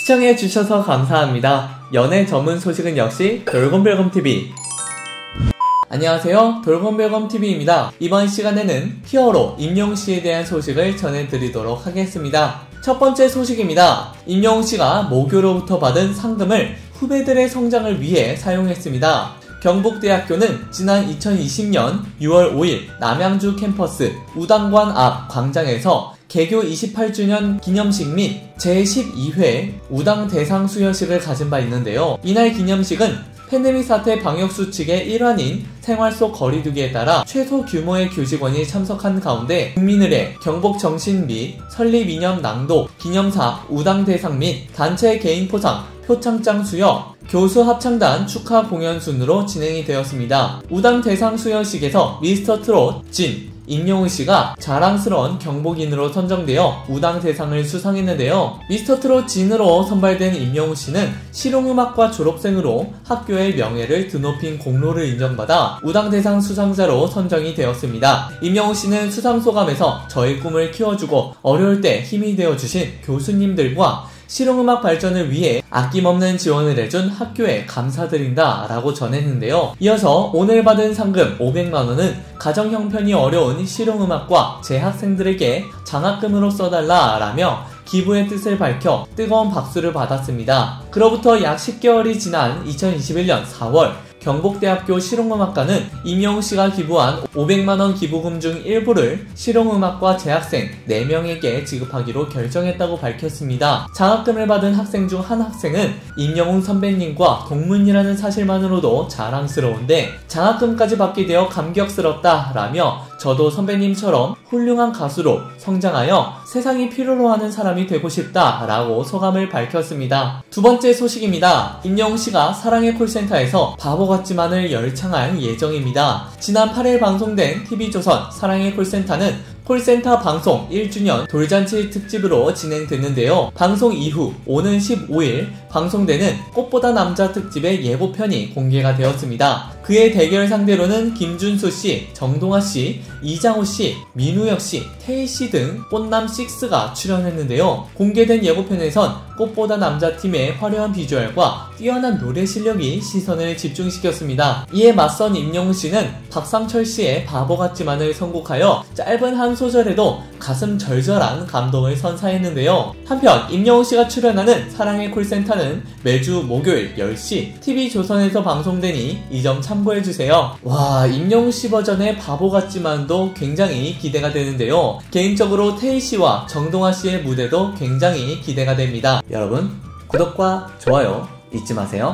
시청해주셔서 감사합니다. 연애 전문 소식은 역시 돌곰별곰TV. 안녕하세요, 돌곰별곰TV입니다. 이번 시간에는 히어로 임영웅씨에 대한 소식을 전해드리도록 하겠습니다. 첫 번째 소식입니다. 임영웅씨가 모교로부터 받은 상금을 후배들의 성장을 위해 사용했습니다. 경북대학교는 지난 2020년 6월 5일 남양주 캠퍼스 우당관 앞 광장에서 개교 28주년 기념식 및 제12회 우당 대상 수여식을 가진 바 있는데요. 이날 기념식은 팬데믹 사태 방역 수칙의 일환인 생활 속 거리두기에 따라 최소 규모의 교직원이 참석한 가운데 국민의례, 경복 정신 및 설립 이념 낭독, 기념사, 우당 대상 및 단체 개인 포상, 표창장 수여, 교수 합창단 축하 공연 순으로 진행이 되었습니다. 우당 대상 수여식에서 미스터 트롯 진 임영웅씨가 자랑스러운 경복인으로 선정되어 우당 대상을 수상했는데요. 미스터 트롯 진으로 선발된 임영웅씨는 실용음악과 졸업생으로 학교의 명예를 드높인 공로를 인정받아 우당 대상 수상자로 선정이 되었습니다. 임영웅씨는 수상 소감에서 저의 꿈을 키워주고 어려울 때 힘이 되어주신 교수님들과 실용음악 발전을 위해 아낌없는 지원을 해준 학교에 감사드린다 라고 전했는데요. 이어서 오늘 받은 상금 500만원은 가정 형편이 어려운 실용음악과 재학생들에게 장학금으로 써달라 라며 기부의 뜻을 밝혀 뜨거운 박수를 받았습니다. 그로부터 약 10개월이 지난 2021년 4월 경북대학교 실용음악과는 임영웅씨가 기부한 500만원 기부금 중 일부를 실용음악과 재학생 4명에게 지급하기로 결정했다고 밝혔습니다. 장학금을 받은 학생 중 한 학생은 임영웅 선배님과 동문이라는 사실만으로도 자랑스러운데 장학금까지 받게 되어 감격스럽다 라며 저도 선배님처럼 훌륭한 가수로 성장하여 세상이 필요로 하는 사람이 되고 싶다 라고 소감을 밝혔습니다. 두 번째 소식입니다. 임영웅씨가 사랑의 콜센터에서 바보 같지만을 열창할 예정입니다. 지난 8일 방송된 TV조선 사랑의 콜센터는 콜센터 방송 1주년 돌잔치 특집으로 진행됐는데요. 방송 이후 오는 15일 방송되는 꽃보다 남자 특집의 예고편이 공개가 되었습니다. 그의 대결 상대로는 김준수씨, 정동아씨, 이장호씨, 민우혁씨, 태희씨 등 꽃남 6가 출연했는데요. 공개된 예고편에선 꽃보다 남자 팀의 화려한 비주얼과 뛰어난 노래 실력이 시선을 집중시켰습니다. 이에 맞선 임영웅씨는 박상철씨의 바보 같지만을 선곡하여 짧은 한 소절에도 가슴 절절한 감동을 선사했는데요. 한편 임영웅씨가 출연하는 사랑의 콜센터는 매주 목요일 10시 TV조선에서 방송되니 이 점 참고해주세요. 와, 임영웅씨 버전의 바보 같지만도 굉장히 기대가 되는데요. 개인적으로 태희씨와 정동아씨의 무대도 굉장히 기대가 됩니다. 여러분 구독과 좋아요 잊지 마세요.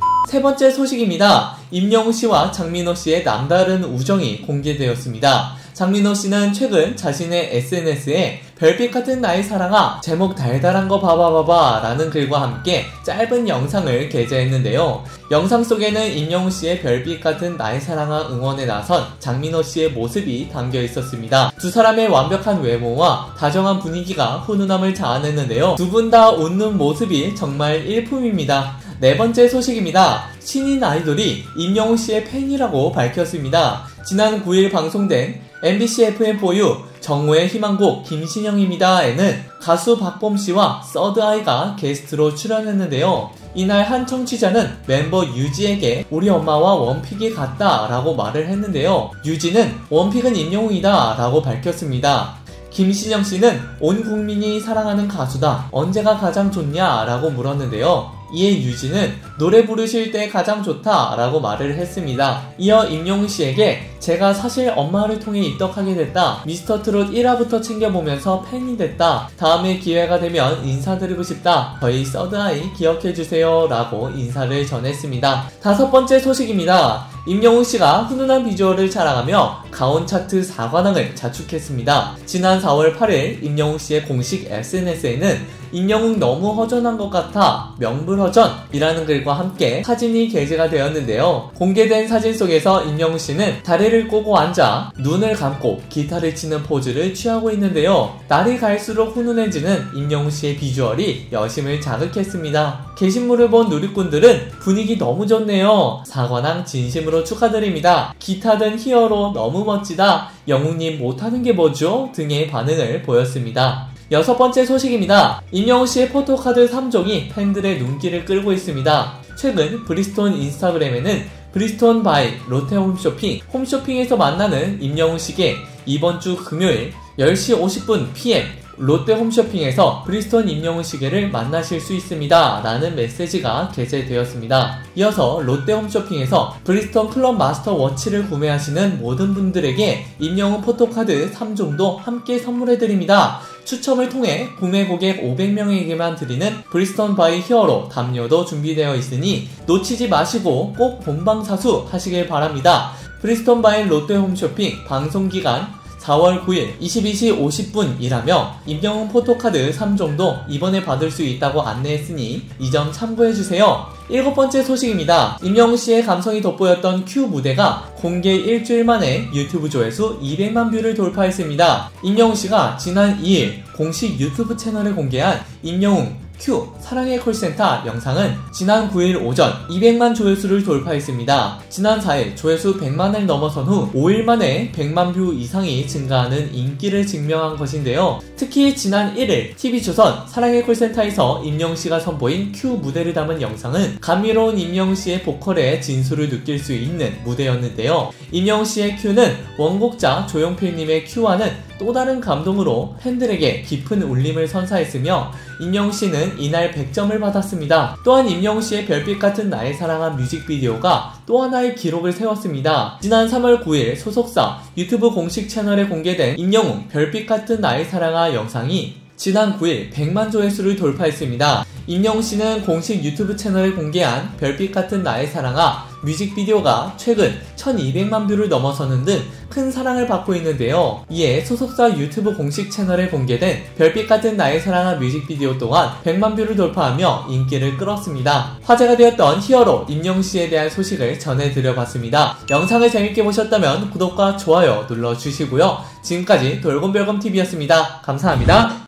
세 번째 소식입니다. 임영웅씨와 장민호씨의 남다른 우정이 공개되었습니다. 장민호씨는 최근 자신의 SNS에 별빛 같은 나의 사랑아 제목 달달한 거 봐봐봐봐 라는 글과 함께 짧은 영상을 게재했는데요. 영상 속에는 임영웅씨의 별빛 같은 나의 사랑아 응원에 나선 장민호씨의 모습이 담겨 있었습니다. 두 사람의 완벽한 외모와 다정한 분위기가 훈훈함을 자아냈는데요. 두 분 다 웃는 모습이 정말 일품입니다. 네 번째 소식입니다. 신인 아이돌이 임영웅씨의 팬이라고 밝혔습니다. 지난 9일 방송된 MBC FM4U 정오의 희망곡 김신영입니다에는 가수 박범씨와 서드아이가 게스트로 출연했는데요. 이날 한 청취자는 멤버 유지에게 우리 엄마와 원픽이 같다 라고 말을 했는데요. 유지는 원픽은 임영웅이다 라고 밝혔습니다. 김신영씨는 온 국민이 사랑하는 가수다. 언제가 가장 좋냐 라고 물었는데요. 이에 유지는 노래 부르실 때 가장 좋다 라고 말을 했습니다. 이어 임영웅씨에게 제가 사실 엄마를 통해 입덕하게 됐다. 미스터 트롯 1화부터 챙겨보면서 팬이 됐다. 다음에 기회가 되면 인사드리고 싶다. 저희 서드아이 기억해주세요 라고 인사를 전했습니다. 다섯 번째 소식입니다. 임영웅씨가 훈훈한 비주얼을 자랑하며 가온 차트 4관왕을 자축했습니다. 지난 4월 8일 임영웅씨의 공식 SNS에는 임영웅 너무 허전한 것 같아 명불허전이라는 글과 함께 사진이 게재가 되었는데요. 공개된 사진 속에서 임영웅씨는 다리를 꼬고 앉아 눈을 감고 기타를 치는 포즈를 취하고 있는데요. 날이 갈수록 훈훈해지는 임영웅씨의 비주얼이 여심을 자극했습니다. 게시물을 본 누리꾼들은 분위기 너무 좋네요. 4관왕 진심으로 축하드립니다. 기타든 히어로 너무 멋지다. 영웅님 못하는 게 뭐죠? 등의 반응을 보였습니다. 6번째 소식입니다. 임영웅씨의 포토카드 3종이 팬들의 눈길을 끌고 있습니다. 최근 브리스톤 인스타그램에는 브리스톤 바이 롯데 홈쇼핑에서 만나는 임영웅씨께 이번 주 금요일 10시 50분 PM 롯데 홈쇼핑에서 브리스톤 임영웅 시계를 만나실 수 있습니다 라는 메시지가 게재되었습니다. 이어서 롯데 홈쇼핑에서 브리스톤 클럽 마스터 워치를 구매하시는 모든 분들에게 임영웅 포토카드 3종도 함께 선물해드립니다. 추첨을 통해 구매 고객 500명에게만 드리는 브리스톤 바이 히어로 담요도 준비되어 있으니 놓치지 마시고 꼭 본방사수 하시길 바랍니다. 브리스톤 바이 롯데 홈쇼핑 방송기간 4월 9일 22시 50분이라며 임영웅 포토카드 3종도 이번에 받을 수 있다고 안내했으니 이 점 참고해주세요. 7번째 소식입니다. 임영웅씨의 감성이 돋보였던 큐 무대가 공개 일주일 만에 유튜브 조회수 200만 뷰를 돌파했습니다. 임영웅씨가 지난 2일 공식 유튜브 채널에 공개한 임영웅 큐 사랑의 콜센터 영상은 지난 9일 오전 200만 조회수를 돌파했습니다. 지난 4일 조회수 100만을 넘어선 후 5일 만에 100만 뷰 이상이 증가하는 인기를 증명한 것인데요. 특히 지난 1일 TV조선 사랑의 콜센터에서 임영웅씨가 선보인 큐 무대를 담은 영상은 감미로운 임영웅씨의 보컬의 진수를 느낄 수 있는 무대였는데요. 임영웅씨의 큐는 원곡자 조용필님의 큐와는 또 다른 감동으로 팬들에게 깊은 울림을 선사했으며 임영웅씨는 이날 100점을 받았습니다. 또한 임영웅씨의 별빛 같은 나의 사랑한 뮤직비디오가 또 하나의 기록을 세웠습니다. 지난 3월 9일 소속사 유튜브 공식 채널에 공개된 임영웅 별빛 같은 나의 사랑아 영상이 지난 9일 100만 조회수를 돌파했습니다. 임영웅씨는 공식 유튜브 채널에 공개한 별빛 같은 나의 사랑아 뮤직비디오가 최근 1200만 뷰를 넘어서는 등 큰 사랑을 받고 있는데요. 이에 소속사 유튜브 공식 채널에 공개된 별빛 같은 나의 사랑아 뮤직비디오 또한 100만 뷰를 돌파하며 인기를 끌었습니다. 화제가 되었던 히어로 임영웅씨에 대한 소식을 전해드려봤습니다. 영상을 재밌게 보셨다면 구독과 좋아요 눌러주시고요. 지금까지 돌곰별곰TV였습니다. 감사합니다.